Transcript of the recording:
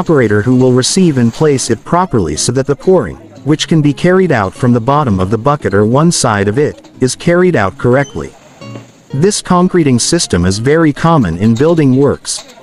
operator who will receive and place it properly so that the pouring, which can be carried out from the bottom of the bucket or one side of it, is carried out correctly. This concreting system is very common in building works,